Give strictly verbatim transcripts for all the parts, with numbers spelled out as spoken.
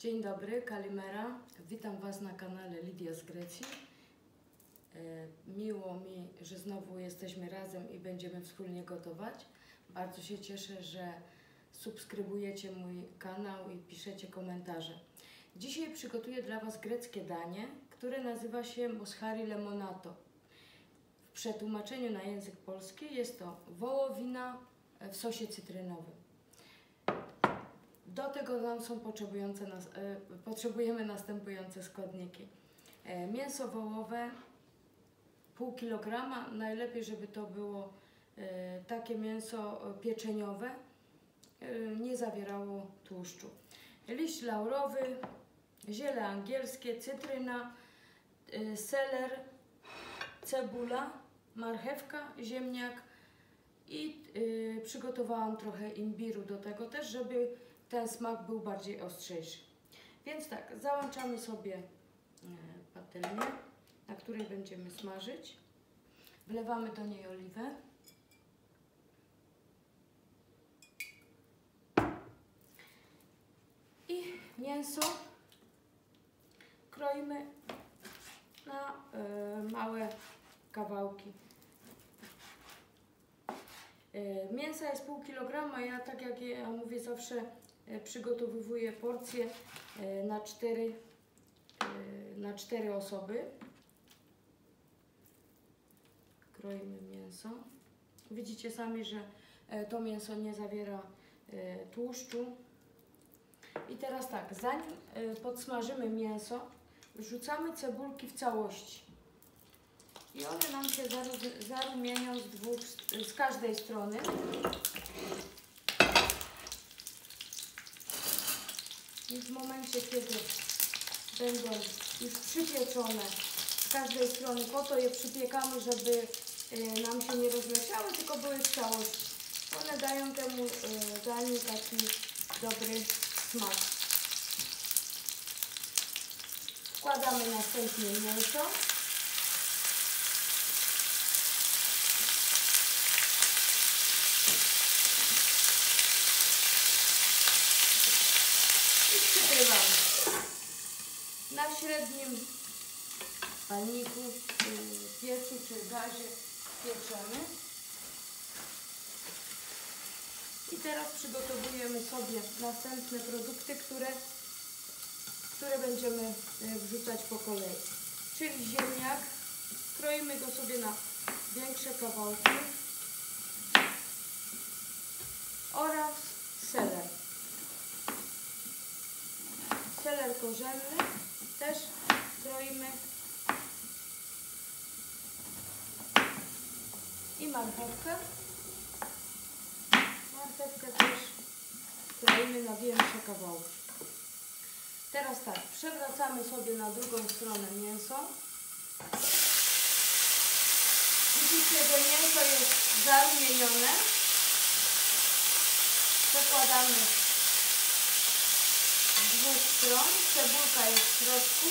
Dzień dobry, Kalimera. Witam Was na kanale Lidia z Grecji. Miło mi, że znowu jesteśmy razem i będziemy wspólnie gotować. Bardzo się cieszę, że subskrybujecie mój kanał i piszecie komentarze. Dzisiaj przygotuję dla Was greckie danie, które nazywa się moschari lemonato. W przetłumaczeniu na język polski jest to wołowina w sosie cytrynowym. Do tego nam są potrzebujące nas, e, potrzebujemy następujące składniki. E, mięso wołowe pół kilograma, najlepiej żeby to było e, takie mięso pieczeniowe, e, nie zawierało tłuszczu. Liść laurowy, ziele angielskie, cytryna, e, seler, cebula, marchewka, ziemniak i e, przygotowałam trochę imbiru do tego też, żeby ten smak był bardziej ostrzejszy. Więc tak, załączamy sobie patelnię, na której będziemy smażyć. Wlewamy do niej oliwę. I mięso kroimy na y, małe kawałki. Y, mięsa jest pół kilograma, ja tak jak ja mówię zawsze, przygotowuję porcję na cztery, na cztery osoby. Kroimy mięso. Widzicie sami, że to mięso nie zawiera tłuszczu. I teraz tak, zanim podsmażymy mięso, wrzucamy cebulki w całości. I one nam się zarumienią z, dwóch, z każdej strony. I w momencie, kiedy będą już przypieczone z każdej strony, po to je przypiekamy, żeby nam się nie rozleciały, tylko były w całości. One dają temu daniu taki dobry smak. Wkładamy następnie mięso. Przykrywamy. Na średnim palniku, piecu czy gazie pieczemy. I teraz przygotowujemy sobie następne produkty, które, które będziemy wrzucać po kolei. Czyli ziemniak. Kroimy go sobie na większe kawałki. Oraz seler. Seler korzenny też kroimy i marchewkę. Marchewkę też kroimy na większe kawałki. Teraz tak, przewracamy sobie na drugą stronę mięso. Widzicie, że mięso jest zarumienione. Przekładamy z dwóch stron, cebulka jest w środku.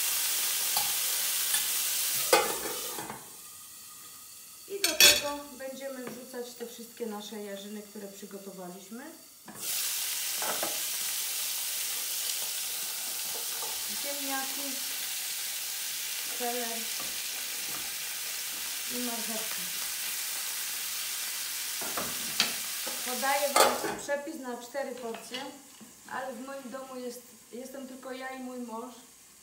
I do tego będziemy wrzucać te wszystkie nasze jarzyny, które przygotowaliśmy. Ziemniaki, seler i marchewkę. Podaję Wam przepis na cztery porcje. Ale w moim domu jest, jestem tylko ja i mój mąż,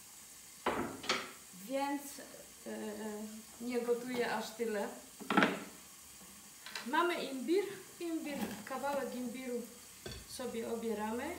więc yy, nie gotuję aż tyle. Mamy imbir, imbir, kawałek imbiru sobie obieramy.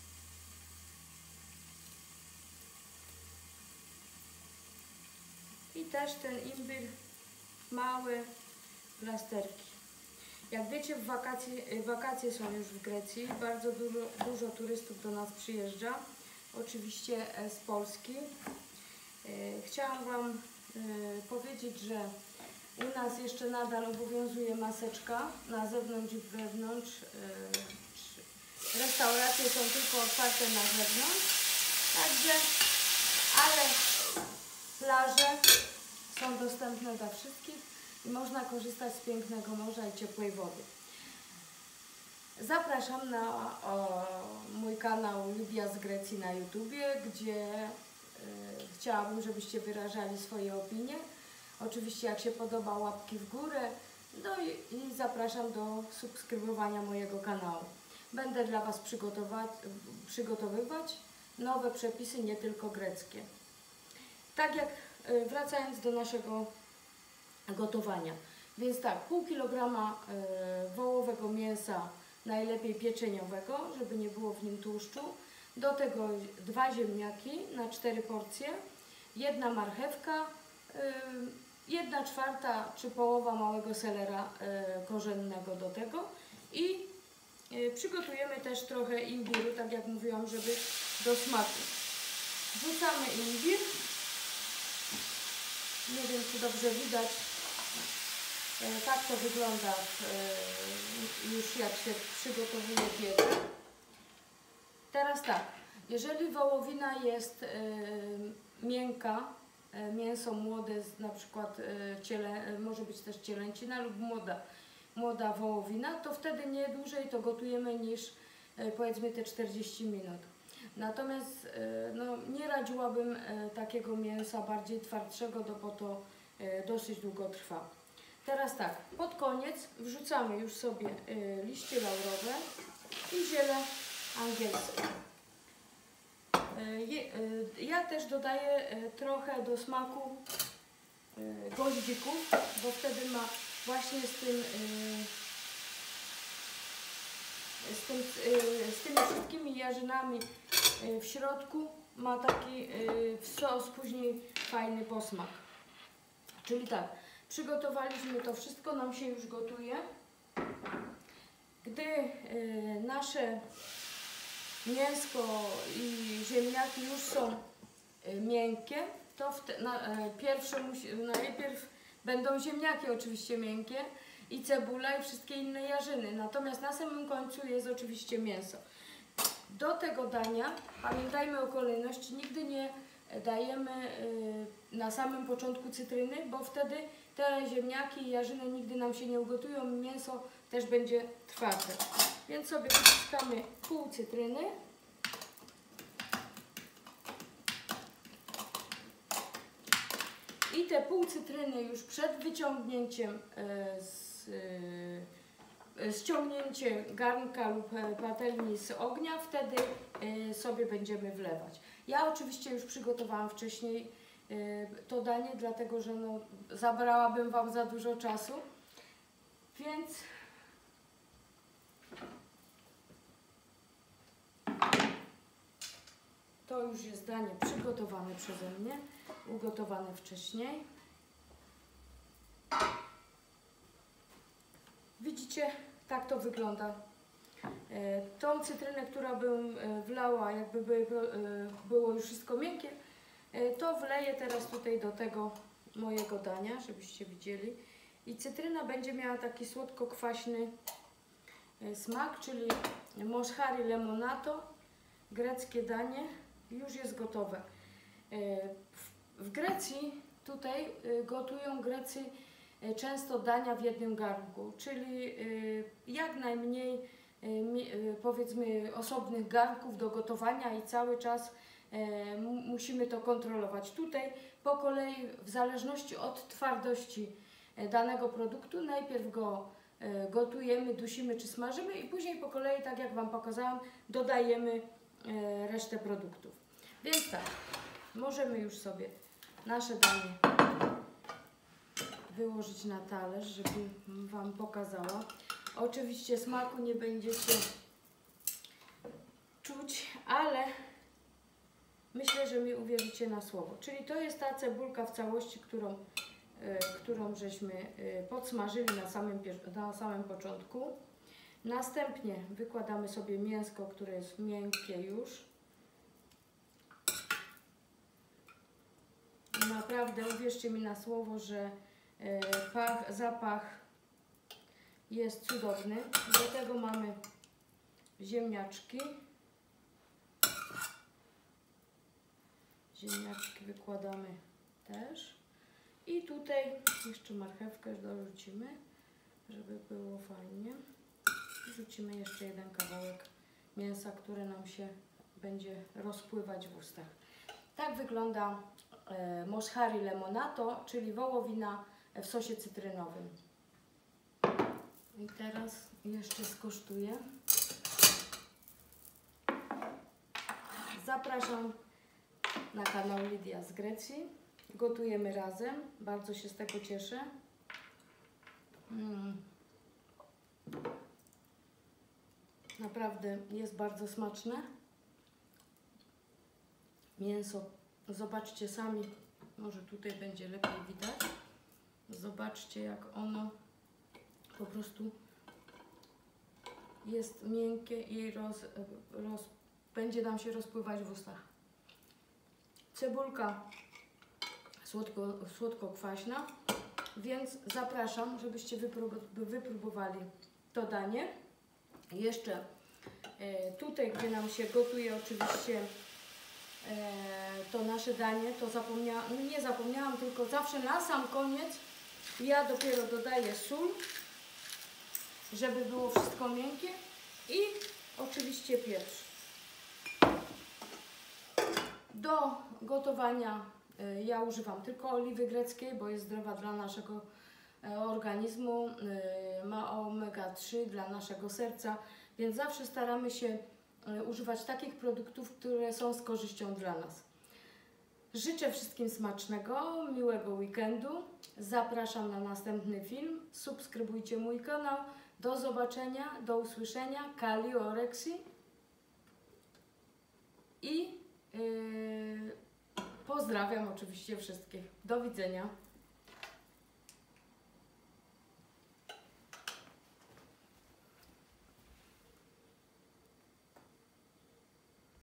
I też ten imbir małe plasterki. Jak wiecie, w wakacje, wakacje są już w Grecji, bardzo dużo, dużo turystów do nas przyjeżdża, oczywiście z Polski. Chciałam Wam powiedzieć, że u nas jeszcze nadal obowiązuje maseczka na zewnątrz i wewnątrz. Restauracje są tylko otwarte na zewnątrz, także, ale plaże są dostępne dla wszystkich. I można korzystać z pięknego morza i ciepłej wody. Zapraszam na o, mój kanał Lidia z Grecji na YouTubie, gdzie y, chciałabym, żebyście wyrażali swoje opinie. Oczywiście jak się podoba, łapki w górę. No i, i zapraszam do subskrybowania mojego kanału. Będę dla Was przygotować, przygotowywać nowe przepisy, nie tylko greckie. Tak jak y, wracając do naszego gotowania. Więc tak, pół kilograma y, wołowego mięsa, najlepiej pieczeniowego, żeby nie było w nim tłuszczu. Do tego dwa ziemniaki na cztery porcje, jedna marchewka, y, jedna czwarta czy połowa małego selera y, korzennego do tego i y, przygotujemy też trochę imbiru, tak jak mówiłam, żeby do smaku. Wrzucamy imbir. Nie wiem, czy dobrze widać. Y, tak to wygląda y, już jak się przygotowuje pieczeń. Teraz tak, jeżeli wołowina jest y, miękka, mięso młode, na przykład ciele, może być też cielęcina lub młoda, młoda wołowina, to wtedy nie dłużej to gotujemy niż powiedzmy te czterdzieści minut. Natomiast no, nie radziłabym takiego mięsa bardziej twardszego, bo to dosyć długo trwa. Teraz tak, pod koniec wrzucamy już sobie liście laurowe i ziele angielskie. Ja też dodaję trochę do smaku goździków, bo wtedy ma właśnie z tym, z, tym, z tymi wszystkimi jarzynami w środku ma taki sos później fajny posmak. Czyli tak, przygotowaliśmy to wszystko, nam się już gotuje. Gdy nasze mięsko i ziemniaki już są miękkie, to w na, pierwsze musi, najpierw będą ziemniaki oczywiście miękkie i cebula i wszystkie inne jarzyny. Natomiast na samym końcu jest oczywiście mięso. Do tego dania pamiętajmy o kolejności. Nigdy nie dajemy y, na samym początku cytryny, bo wtedy te ziemniaki i jarzyny nigdy nam się nie ugotują. Mięso też będzie twarde. Więc sobie wciskamy pół cytryny. I te pół cytryny już przed wyciągnięciem, z, ściągnięcie garnka lub patelni z ognia, wtedy sobie będziemy wlewać. Ja oczywiście już przygotowałam wcześniej to danie, dlatego że no, zabrałabym Wam za dużo czasu, więc to już jest danie przygotowane przeze mnie, ugotowane wcześniej. Widzicie, tak to wygląda. Tą cytrynę, którą bym wlała, jakby by, było już wszystko miękkie, to wleję teraz tutaj do tego mojego dania, żebyście widzieli. I cytryna będzie miała taki słodko-kwaśny smak, czyli moschari lemonato, greckie danie, już jest gotowe. W Grecji tutaj gotują Grecy często dania w jednym garnku, czyli jak najmniej powiedzmy osobnych garnków do gotowania i cały czas musimy to kontrolować. Tutaj po kolei w zależności od twardości danego produktu najpierw go gotujemy, dusimy czy smażymy i później po kolei, tak jak Wam pokazałam, dodajemy resztę produktów. Więc tak, możemy już sobie nasze danie wyłożyć na talerz, żeby Wam pokazała. Oczywiście smaku nie będziecie czuć, ale myślę, że mi uwierzycie na słowo. Czyli to jest ta cebulka w całości, którą, y, którą żeśmy y, podsmażyli na samym, na samym początku. Następnie wykładamy sobie mięsko, które jest miękkie już. Naprawdę uwierzcie mi na słowo, że y, pach, zapach jest cudowny. Do tego mamy ziemniaczki. Ziemniaczki wykładamy też. I tutaj jeszcze marchewkę dorzucimy, żeby było fajnie. Wrzucimy jeszcze jeden kawałek mięsa, które nam się będzie rozpływać w ustach. Tak wygląda e, moshari lemonato, czyli wołowina w sosie cytrynowym. I teraz jeszcze skosztuję. Zapraszam na kanał Lidia z Grecji. Gotujemy razem. Bardzo się z tego cieszę. Mm. Naprawdę jest bardzo smaczne. Mięso, zobaczcie sami, może tutaj będzie lepiej widać. Zobaczcie, jak ono po prostu jest miękkie i roz, roz, będzie nam się rozpływać w ustach. Cebulka słodko, słodko-kwaśna, więc zapraszam, żebyście wypróbowali to danie. Jeszcze e, tutaj, gdzie nam się gotuje oczywiście e, to nasze danie, to zapomniałam, no nie zapomniałam, tylko zawsze na sam koniec ja dopiero dodaję sól, żeby było wszystko miękkie i oczywiście pieprz. Do gotowania e, ja używam tylko oliwy greckiej, bo jest zdrowa dla naszego organizmu, ma omega trzy dla naszego serca, więc zawsze staramy się używać takich produktów, które są z korzyścią dla nas. Życzę wszystkim smacznego, miłego weekendu. Zapraszam na następny film. Subskrybujcie mój kanał. Do zobaczenia, do usłyszenia. Kali Oreksi. I yy, pozdrawiam oczywiście wszystkich. Do widzenia.